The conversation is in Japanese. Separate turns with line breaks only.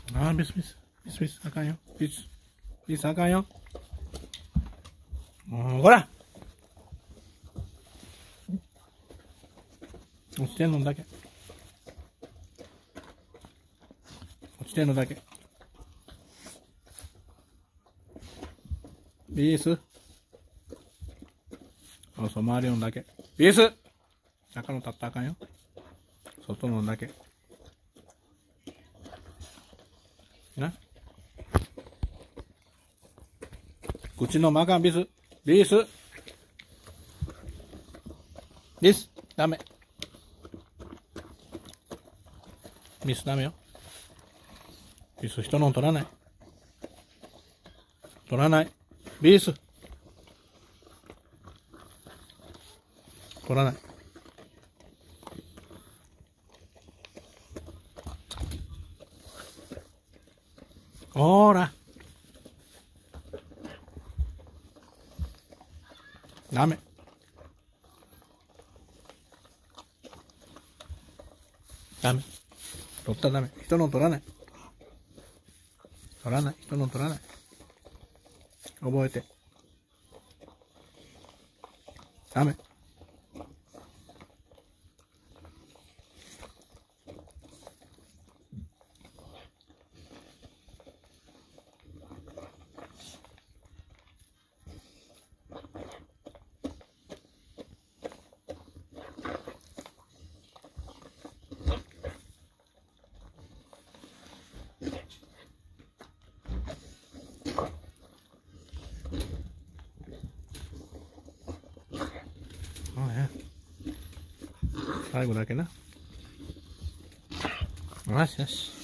あー、ビスビス。ビスビス、あかんよ。ビス。ビスあかんよ。ほら落ちてんのだけ。落ちてんのだけ。ビース。そうそう、周りのだけ。ビース中の立ったらあかんよ。外のだけ。な。口のマカンビス。ビース。ビス。ダメ。ビスダメよ。ビス人の取らない。取らない。ビース。取らない。ほーら。ダメ。ダメ。取ったらダメ。人の取らない。取らない。人の取らない。覚えて。ダメ。最後だけな。よしよし。